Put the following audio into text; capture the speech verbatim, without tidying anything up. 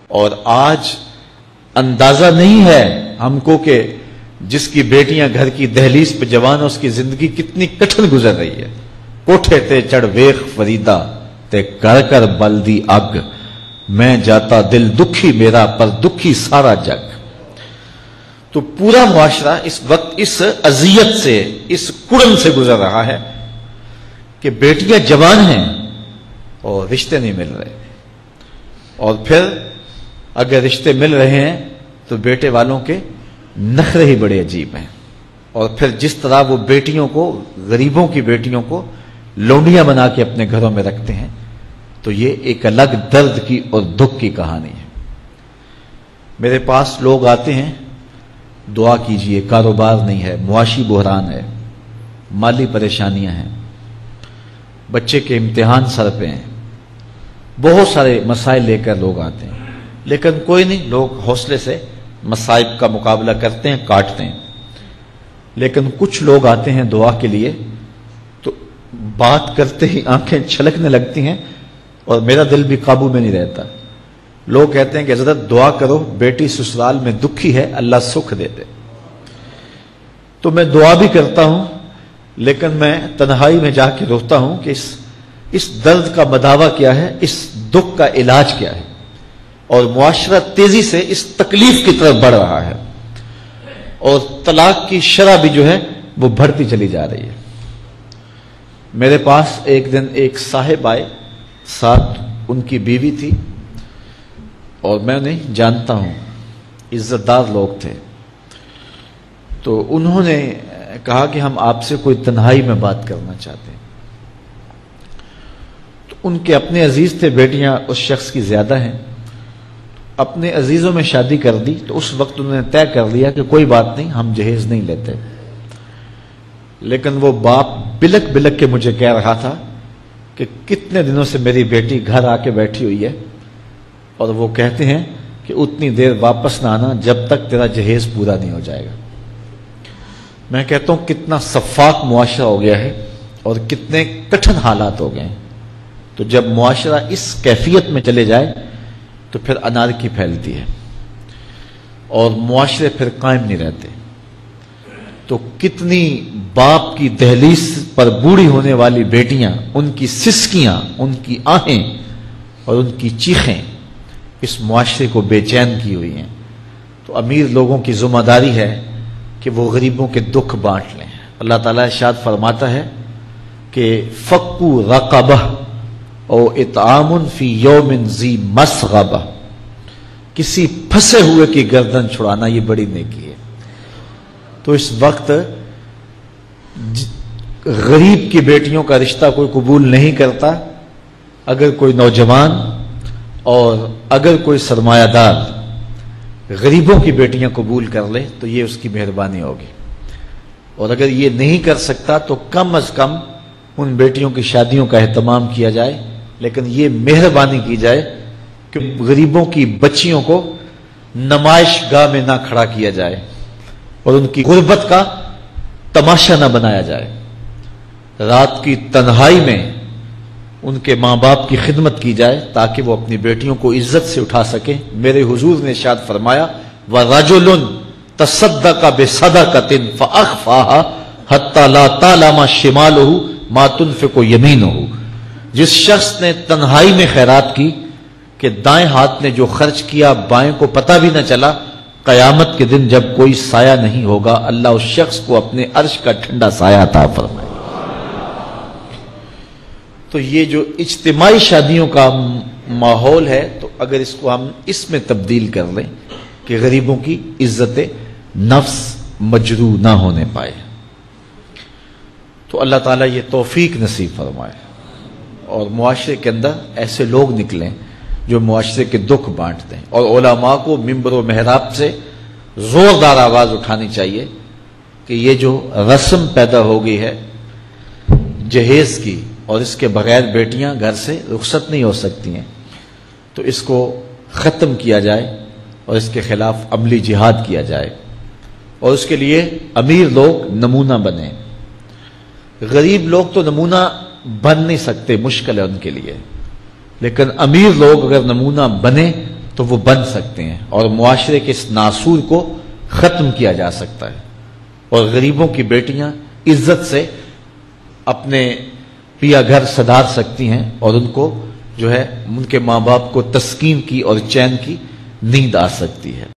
اور آج اندازہ نہیں ہے ہم کو کہ جس کی بیٹیاں گھر کی دہلیز پہ جوان، اس کی زندگی کتنی کٹھن گزر رہی ہے. کوٹھے تے چڑھ ویخ فریدا تے کر کر بلدی اگ، میں جاتا دل دکھی میرا پر دکھی سارا جگ. تو پورا معاشرہ اس وقت اس اذیت سے، اس کڑن سے گزر رہا ہے کہ بیٹیاں جوان ہیں اور رشتے نہیں مل رہے، اور پھر اگر رشتے مل رہے ہیں تو بیٹے والوں کے نخرے ہی بڑے عجیب ہیں. اور پھر جس طرح وہ بیٹیوں کو، غریبوں کی بیٹیوں کو لونڈیاں بنا کے اپنے گھروں میں رکھتے ہیں، تو یہ ایک الگ درد کی اور دکھ کی کہانی ہے. میرے پاس لوگ آتے ہیں، دعا کیجئے، کاروبار نہیں ہے، معاشی بحران ہے، مالی پریشانیاں ہیں، بچے کے امتحان سر پہ ہیں، بہت سارے مسائل لے کر لوگ آتے ہیں. لیکن کوئی نہیں، لوگ حوصلے سے مصائب کا مقابلہ کرتے ہیں، کاٹتے ہیں. لیکن کچھ لوگ آتے ہیں دعا کے لیے تو بات کرتے ہی آنکھیں چھلکنے لگتی ہیں اور میرا دل بھی قابو میں نہیں رہتا. لوگ کہتے ہیں کہ حضرت دعا کرو، بیٹی سسرال میں دکھی ہے، اللہ سکھ دے دے. تو میں دعا بھی کرتا ہوں، لیکن میں تنہائی میں جا کے روتا ہوں کہ اس اس درد کا مداوع کیا ہے، اس دکھ کا علاج کیا ہے. اور معاشرہ تیزی سے اس تکلیف کی طرف بڑھ رہا ہے، اور طلاق کی شرح بھی جو ہے وہ بڑھتی چلی جا رہی ہے. میرے پاس ایک دن ایک صاحب آئے، ساتھ ان کی بیوی تھی، اور میں انہیں جانتا ہوں، عزت دار لوگ تھے. تو انہوں نے کہا کہ ہم آپ سے کوئی تنہائی میں بات کرنا چاہتے ہیں. تو ان کے اپنے عزیز تھے، بیٹیاں اس شخص کی زیادہ ہیں. اپنے عزیزوں میں شادی کر دی تو اس وقت انہوں نے طے کر لیا کہ کوئی بات نہیں، ہم جہیز نہیں لیتے. لیکن وہ باپ بلک بلک کے مجھے کہہ رہا تھا کہ کتنے دنوں سے میری بیٹی گھر آ کے بیٹھی ہوئی ہے، اور وہ کہتے ہیں کہ اتنی دیر واپس نہ آنا جب تک تیرا جہیز پورا نہیں ہو جائے گا. میں کہتا ہوں کتنا صفاق معاشرہ ہو گیا ہے اور کتنے کٹھن حالات ہو گئے ہیں. تو جب معاشرہ اس کیفیت میں چلے جائے تو پھر انارکی پھیلتی ہے اور معاشرے پھر قائم نہیں رہتے. تو کتنی باپ کی دہلیز پر بوڑھی ہونے والی بیٹیاں، ان کی سسکیاں، ان کی آہیں اور ان کی چیخیں اس معاشرے کو بے چین کی ہوئی ہیں. تو امیر لوگوں کی ذمہ داری ہے کہ وہ غریبوں کے دکھ بانٹ لیں. اللہ تعالیٰ ارشاد فرماتا ہے کہ فکو رقبہ او اطعام فی یوم ذی مسغبہ، کسی پھنسے ہوئے کی گردن چھڑانا یہ بڑی نیکی ہے. تو اس وقت غریب کی بیٹیوں کا رشتہ کوئی قبول نہیں کرتا. اگر کوئی نوجوان اور اگر کوئی سرمایہ دار غریبوں کی بیٹیاں قبول کر لے تو یہ اس کی مہربانی ہوگی. اور اگر یہ نہیں کر سکتا تو کم از کم ان بیٹیوں کی شادیوں کا اہتمام کیا جائے، لیکن یہ مہربانی کی جائے کہ غریبوں کی بچیوں کو نمائش گاہ میں نہ کھڑا کیا جائے اور ان کی غربت کا تماشا نہ بنایا جائے. رات کی تنہائی میں ان کے ماں باپ کی خدمت کی جائے تاکہ وہ اپنی بیٹیوں کو عزت سے اٹھا سکیں. میرے حضور نے ارشاد فرمایا وَرَجُلٌ تَصَدَّقَ بِصَدَقَةٍ فَأَخْفَاهَا حَتَّى لَا تَعْلَمَ شِمَالُهُ مَا تُنْفِقُ يَمِينُهُ. جس شخص نے تنہائی میں خیرات کی کہ دائیں ہاتھ نے جو خرچ کیا بائیں کو پتہ بھی نہ چلا، قیامت کے دن جب کوئی سایہ نہیں ہوگا اللہ اس شخص کو اپنے عرش کا ٹھنڈا سایہ عطا فرمائے. تو یہ جو اجتماعی شادیوں کا ماحول ہے، تو اگر اس کو ہم اس میں تبدیل کر لیں کہ غریبوں کی عزت نفس مجروح نہ ہونے پائے، تو اللہ تعالیٰ یہ توفیق نصیب فرمائے اور معاشرے کے اندر ایسے لوگ نکلیں جو معاشرے کے دکھ بانٹتے ہیں. اور علماء کو ممبر و محراب سے زوردار آواز اٹھانی چاہیے کہ یہ جو رسم پیدا ہو گئی ہے جہیز کی، اور اس کے بغیر بیٹیاں گھر سے رخصت نہیں ہو سکتی ہیں، تو اس کو ختم کیا جائے اور اس کے خلاف عملی جہاد کیا جائے. اور اس کے لیے امیر لوگ نمونہ بنیں. غریب لوگ تو نمونہ بن نہیں سکتے، مشکل ہے ان کے لیے، لیکن امیر لوگ اگر نمونہ بنے تو وہ بن سکتے ہیں اور معاشرے کے اس ناسور کو ختم کیا جا سکتا ہے، اور غریبوں کی بیٹیاں عزت سے اپنے پیا گھر سدھار سکتی ہیں، اور ان کو جو ہے ان کے ماں باپ کو تسکین کی اور چین کی نیند آ سکتی ہے۔